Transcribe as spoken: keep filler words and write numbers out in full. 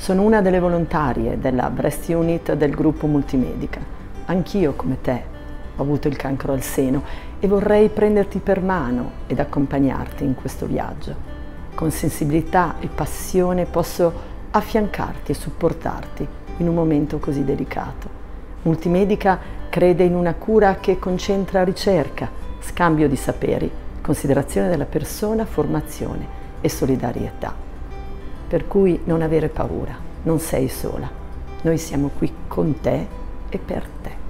Sono una delle volontarie della Breast Unit del gruppo Multimedica. Anch'io, come te, ho avuto il cancro al seno e vorrei prenderti per mano ed accompagnarti in questo viaggio. Con sensibilità e passione posso affiancarti e supportarti in un momento così delicato. Multimedica crede in una cura che concentra ricerca, scambio di saperi, considerazione della persona, formazione e solidarietà. Per cui non avere paura, non sei sola. Noi siamo qui con te e per te.